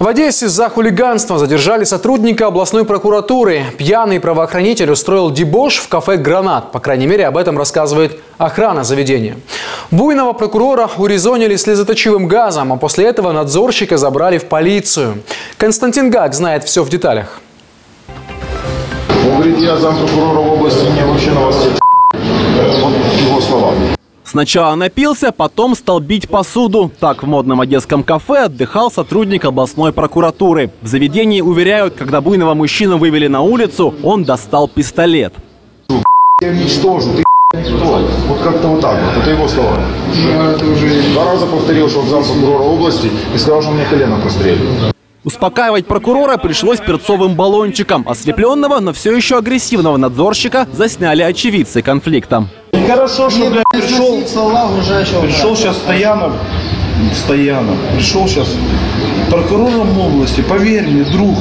В Одессе за хулиганство задержали сотрудника областной прокуратуры. Пьяный правоохранитель устроил дебош в кафе «Гранат». По крайней мере, об этом рассказывает охрана заведения. Буйного прокурора урезонили слезоточивым газом, а после этого надзорщика забрали в полицию. Константин Гак знает все в деталях. Он говорит, я зампрокурора в области, мне вообще на вас всех. Вот его слова. Сначала напился, потом стал бить посуду. Так в модном одесском кафе отдыхал сотрудник областной прокуратуры. В заведении уверяют, когда буйного мужчину вывели на улицу, он достал пистолет. Я уничтожу, ты никто. Вот как-то вот так вот. Это его слова. Это уже 2 раза повторил, что он зампрокурора области и сказал, что мне колено прострелит. Успокаивать прокурора пришлось перцовым баллончиком. Ослепленного, но все еще агрессивного надзорщика засняли очевидцы конфликта. Хорошо, что, блядь, пришел сейчас Стоянов, пришел сейчас прокурором области, поверь мне, друг.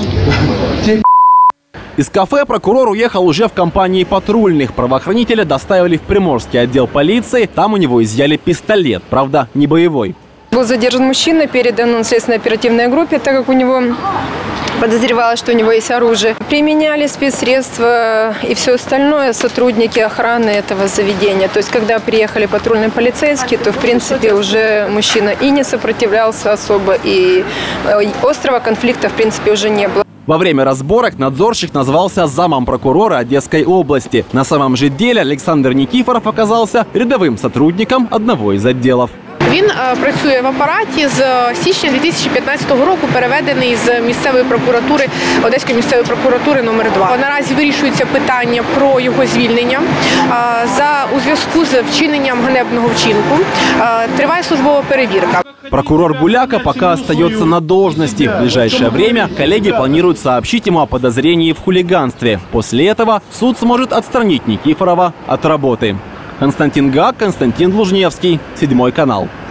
Из кафе прокурор уехал уже в компании патрульных. Правоохранителя доставили в Приморский отдел полиции. Там у него изъяли пистолет, правда, не боевой. Был задержан мужчина, передан он следственно-оперативной группе, так как у него подозревалось, что у него есть оружие. Применяли спецсредства и все остальное сотрудники охраны этого заведения. То есть, когда приехали патрульные полицейские, то, в принципе, уже мужчина и не сопротивлялся особо, и острого конфликта, в принципе, уже не было. Во время разборок надзорщик назвался замом прокурора Одесской области. На самом же деле Александр Никифоров оказался рядовым сотрудником одного из отделов. Він працює в апараті з січня 2015 року, переведений з місцевої прокуратури, Одеської місцевої прокуратури номер 2. Наразі вирішується питання про його звільнення у зв'язку з вчиненням ганебного вчинку. Триває службова перевірка. Прокурор Буляка пока остается на должности. В ближайшее время коллеги планируют сообщить ему о подозрении в хулиганстве. После этого суд сможет отстранить Никифорова от работы. Константин Гак, Константин Лужневский, 7 канал.